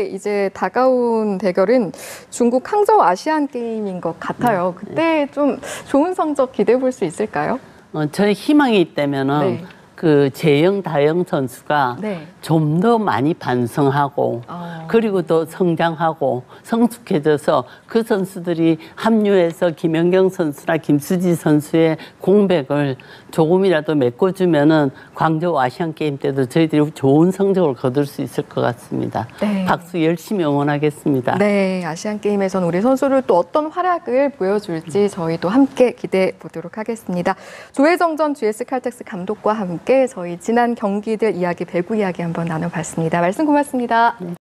앞으로의 이제 다가온 대결은 중국 항저우 아시안 게임인 것 같아요. 그때 좀 좋은 성적 기대해 볼 수 있을까요? 저의 희망이 있다면은 네. 그 재영, 다영 선수가 네. 좀 더 많이 반성하고 그리고 또 성장하고 성숙해져서 그 선수들이 합류해서 김연경 선수나 김수지 선수의 공백을 조금이라도 메꿔주면은 광저우 아시안 게임 때도 저희들이 좋은 성적을 거둘 수 있을 것 같습니다. 네. 박수 열심히 응원하겠습니다. 네, 아시안 게임에서는 우리 선수를 또 어떤 활약을 보여줄지 저희도 함께 기대해 보도록 하겠습니다. 조혜정 전 GS 칼텍스 감독과 함께 저희 지난 경기들 이야기, 배구 이야기 한번 나눠봤습니다. 말씀 고맙습니다.